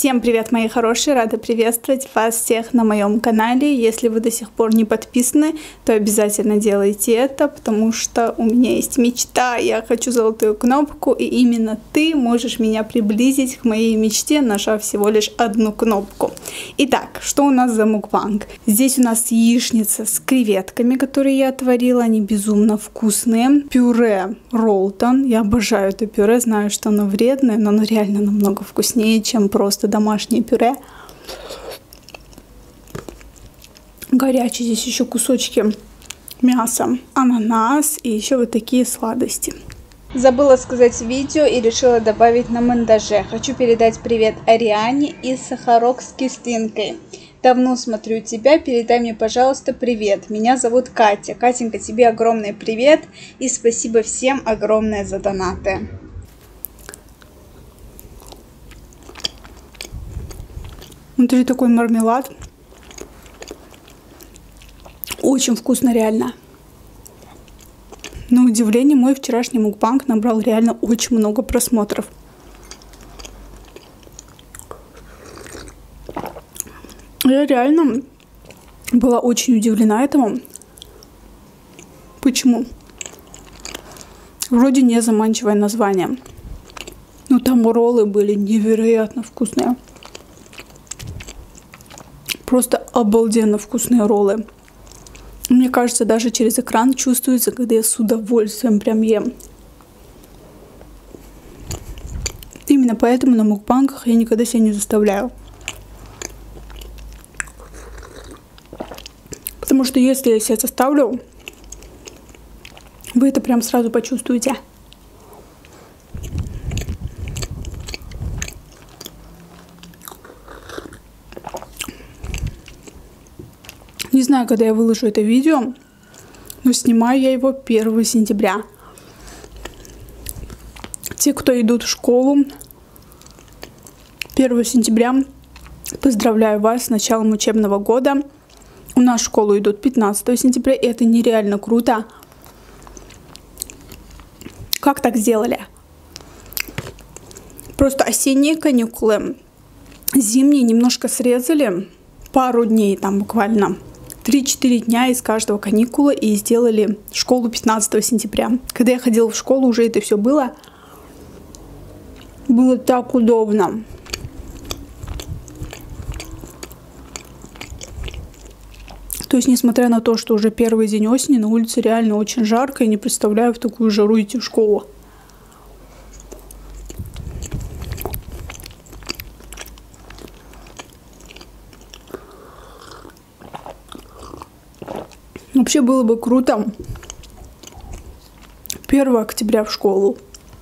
Всем привет, мои хорошие! Рада приветствовать вас всех на моем канале. Если вы до сих пор не подписаны, то обязательно делайте это, потому что у меня есть мечта. Я хочу золотую кнопку, и именно ты можешь меня приблизить к моей мечте, нажав всего лишь одну кнопку. Итак, что у нас за мукбанг? Здесь у нас яичница с креветками, которые я отварила. Они безумно вкусные. Пюре Ролтон. Я обожаю это пюре, знаю, что оно вредное, но оно реально намного вкуснее, чем просто домашнее пюре. Горячие здесь еще кусочки мяса, ананас и еще вот такие сладости. Забыла сказать в видео и решила добавить на монтаже. Хочу передать привет Ариане и Сахарок с кислинкой. Давно смотрю тебя, передай мне, пожалуйста, привет. Меня зовут Катя. Катенька, тебе огромный привет и спасибо всем огромное за донаты. Внутри такой мармелад. Очень вкусно, реально. На удивление, мой вчерашний мукбанг набрал реально очень много просмотров. Я реально была очень удивлена этому. Почему? Вроде не заманчивое название. Но там роллы были невероятно вкусные. Просто обалденно вкусные роллы. Мне кажется, даже через экран чувствуется, когда я с удовольствием прям ем. Именно поэтому на мукбангах я никогда себя не заставляю. Потому что если я себя заставлю, вы это прям сразу почувствуете. Не знаю, когда я выложу это видео, но снимаю я его 1 сентября. Те, кто идут в школу 1 сентября, поздравляю вас с началом учебного года. У нас в школу идут 15 сентября, и это нереально круто. Как так сделали? Просто осенние каникулы, зимние немножко срезали, пару дней там буквально. 3-4 дня из каждого каникула и сделали школу 15 сентября. Когда я ходила в школу, уже это все было. Было так удобно. То есть, несмотря на то, что уже первый день осени, на улице реально очень жарко, и не представляю в такую жару идти в школу. Вообще было бы круто 1 октября в школу.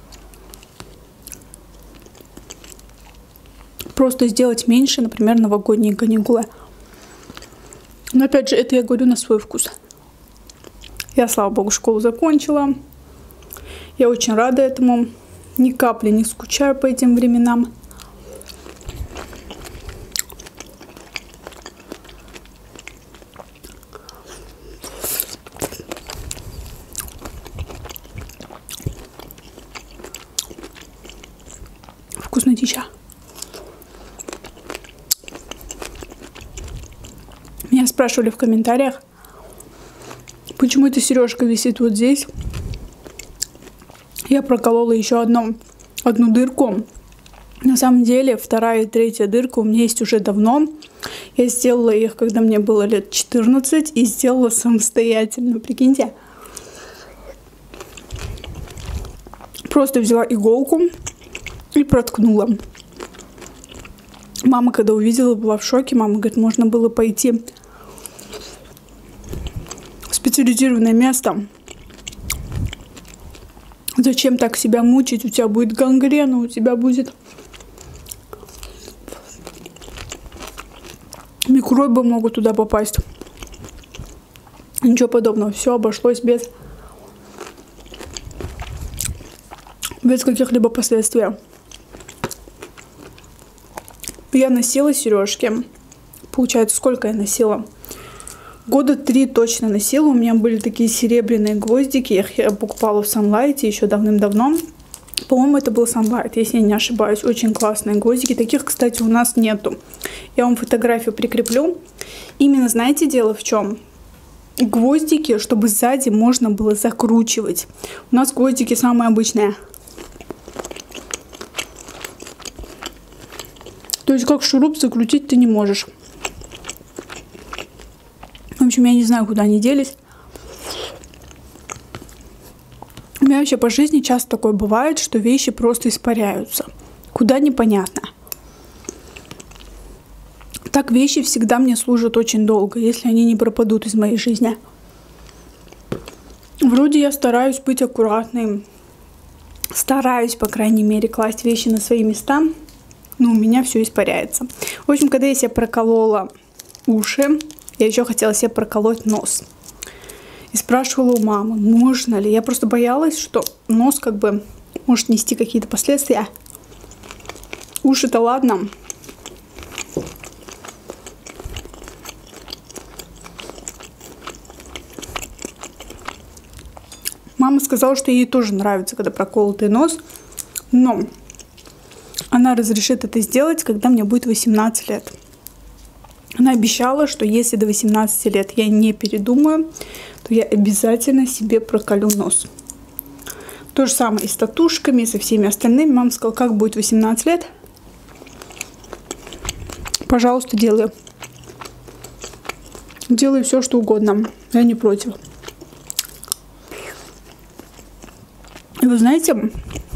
Просто сделать меньше, например, новогодние каникулы. Но опять же, это я говорю на свой вкус. Я, слава богу, школу закончила. Я очень рада этому. Ни капли не скучаю по этим временам. Вкуснотища. Меня спрашивали в комментариях, почему эта сережка висит вот здесь. Я проколола еще одну дырку. На самом деле, 2-я и 3-я дырка у меня есть уже давно. Я сделала их, когда мне было лет 14, и сделала самостоятельно. Прикиньте. Просто взяла иголку и проткнула. Мама, когда увидела, была в шоке. Мама говорит, можно было пойти в специализированное место. Зачем так себя мучить? У тебя будет гангрена, у тебя будет микробы могут туда попасть. Ничего подобного. Все обошлось без каких-либо последствий. Я носила сережки. Получается, сколько я носила? Года 3 точно носила. У меня были такие серебряные гвоздики. Я их покупала в Санлайте еще давным-давно. По-моему, это был Sunlight, если я не ошибаюсь. Очень классные гвоздики. Таких, кстати, у нас нету. Я вам фотографию прикреплю. Именно, знаете, дело в чем? Гвоздики, чтобы сзади можно было закручивать. У нас гвоздики самые обычные. То есть как шуруп закрутить ты не можешь. В общем, я не знаю, куда они делись. У меня вообще по жизни часто такое бывает, что вещи просто испаряются. Куда непонятно. Так вещи всегда мне служат очень долго, если они не пропадут из моей жизни. Вроде я стараюсь быть аккуратной. Стараюсь, по крайней мере, класть вещи на свои места. Но у меня все испаряется. В общем, когда я себе проколола уши, я еще хотела себе проколоть нос. И спрашивала у мамы, можно ли. Я просто боялась, что нос как бы может нести какие-то последствия. Уши-то ладно. Мама сказала, что ей тоже нравится, когда проколотый нос. Но она разрешит это сделать, когда мне будет 18 лет. Она обещала, что если до 18 лет я не передумаю, то я обязательно себе проколю нос. То же самое и с татушками, и со всеми остальными. Мама сказала, как будет 18 лет, пожалуйста, делаю. Делаю все, что угодно. Я не против. И вы знаете,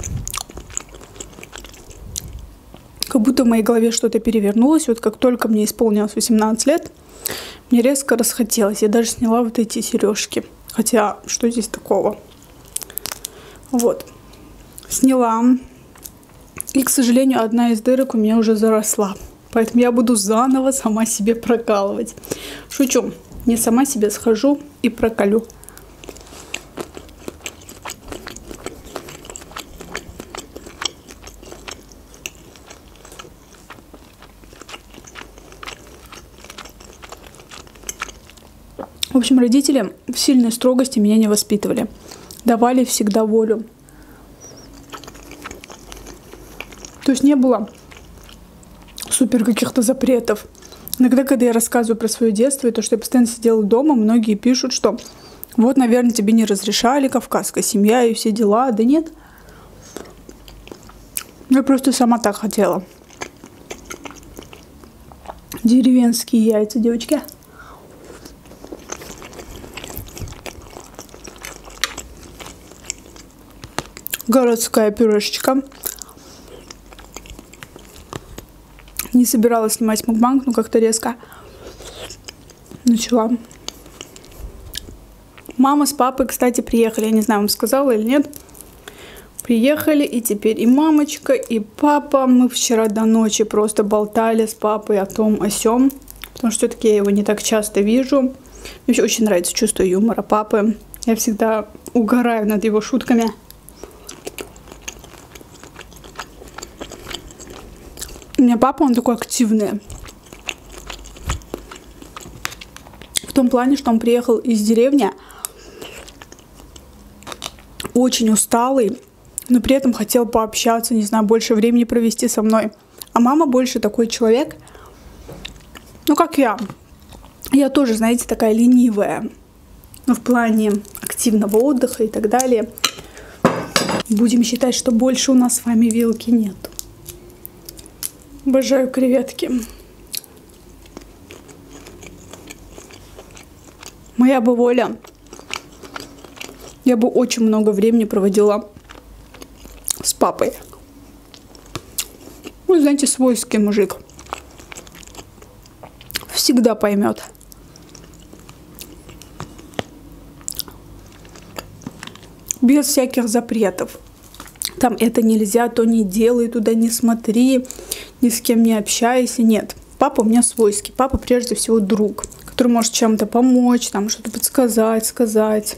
как будто в моей голове что-то перевернулось. Вот как только мне исполнилось 18 лет, мне резко расхотелось. Я даже сняла вот эти сережки. Хотя, что здесь такого? Вот. Сняла. И, к сожалению, одна из дырок у меня уже заросла. Поэтому я буду заново сама себе прокалывать. Шучу. Не сама себе схожу и проколю. В общем, родители в сильной строгости меня не воспитывали. Давали всегда волю. То есть не было супер каких-то запретов. Иногда, когда я рассказываю про свое детство и то, что я постоянно сидела дома, многие пишут, что вот, наверное, тебе не разрешали, кавказская семья и все дела. Да нет. Я просто сама так хотела. Деревенские яйца, девочки. Городская пюрешечка. Не собиралась снимать мукбанг, но как-то резко начала. Мама с папой, кстати, приехали. Я не знаю, вам сказала или нет. Приехали, и теперь и мамочка, и папа. Мы вчера до ночи просто болтали с папой о том, о сём. Потому что все-таки я его не так часто вижу. Мне вообще очень нравится чувство юмора папы. Я всегда угораю над его шутками. У меня папа, он такой активный. В том плане, что он приехал из деревни, очень усталый, но при этом хотел пообщаться, не знаю, больше времени провести со мной. А мама больше такой человек, ну, как я. Я тоже, знаете, такая ленивая. Но в плане активного отдыха и так далее. Будем считать, что больше у нас с вами вилки нет. Обожаю креветки. Моя бы воля, я бы очень много времени проводила с папой. Вы знаете, свойский мужик. Всегда поймет. Без всяких запретов. Там это нельзя, то не делай, туда не смотри, ни с кем не общайся. Нет. Папа у меня свойский. Папа прежде всего друг, который может чем-то помочь, там что-то подсказать, сказать.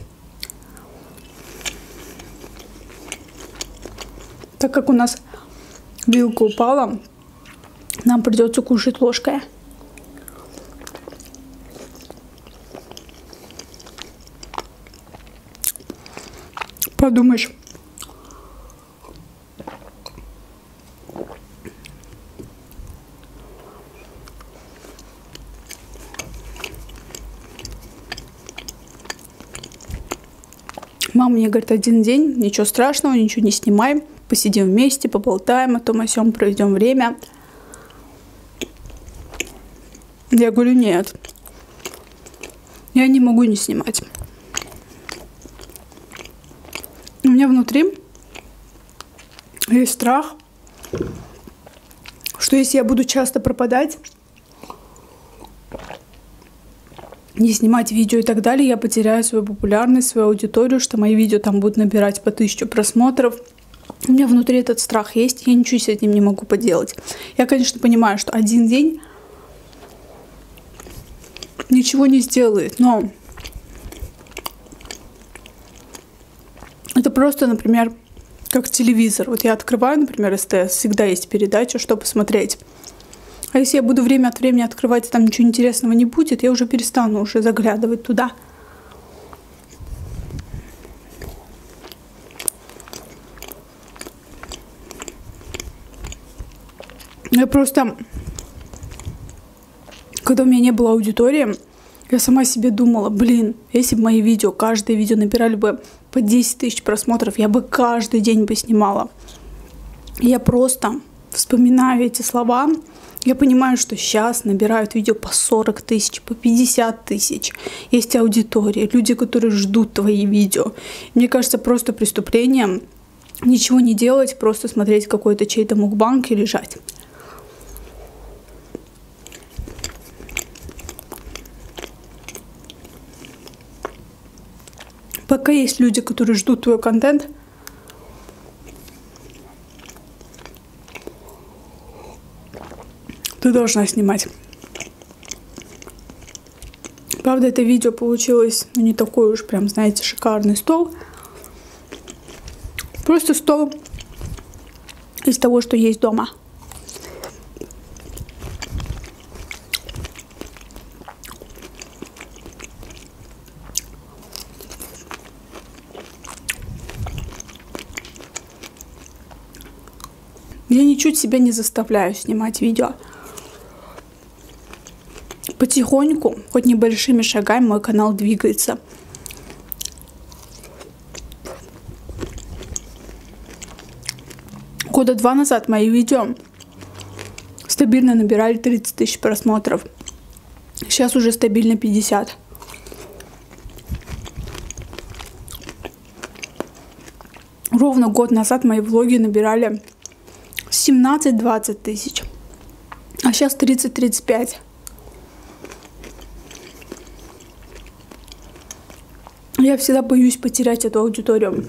Так как у нас вилка упала, нам придется кушать ложкой. Подумаешь, Мама мне говорит, один день, ничего страшного, ничего не снимай, посидим вместе, поболтаем, о том о сём, проведем время. Я говорю, нет, я не могу не снимать. У меня внутри есть страх, что если я буду часто пропадать, не снимать видео и так далее, я потеряю свою популярность, свою аудиторию, что мои видео там будут набирать по 1000 просмотров. У меня внутри этот страх есть, я ничего с этим не могу поделать. Я, конечно, понимаю, что один день ничего не сделает, но это просто, например, как телевизор. Вот я открываю, например, СТС, всегда есть передача, что посмотреть. А если я буду время от времени открывать, и там ничего интересного не будет, я уже перестану уже заглядывать туда. Я просто, когда у меня не было аудитории, я сама себе думала, блин, если бы мои видео, каждое видео набирали бы по 10 000 просмотров, я бы каждый день бы снимала. Я просто вспоминаю эти слова. Я понимаю, что сейчас набирают видео по 40 000, по 50 000. Есть аудитория, люди, которые ждут твои видео. Мне кажется, просто преступлением ничего не делать, просто смотреть какой-то чей-то мукбанг и лежать. Пока есть люди, которые ждут твой контент, ты должна снимать. Правда, это видео получилось не такой уж прям, знаете, шикарный стол. Просто стол из того, что есть дома. Я ничуть себя не заставляю снимать видео. Потихоньку, хоть небольшими шагами, мой канал двигается. Года 2 назад мои видео стабильно набирали 30 000 просмотров. Сейчас уже стабильно 50. Ровно год назад мои влоги набирали 17-20 тысяч. А сейчас 30-35. Я всегда боюсь потерять эту аудиторию.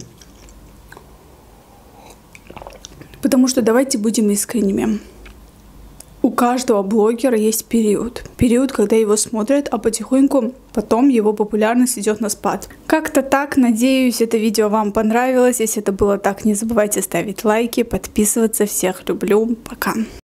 Потому что давайте будем искренними. У каждого блогера есть период. Период, когда его смотрят, а потихоньку потом его популярность идет на спад. Как-то так. Надеюсь, это видео вам понравилось. Если это было так, не забывайте ставить лайки, подписываться. Всех люблю. Пока.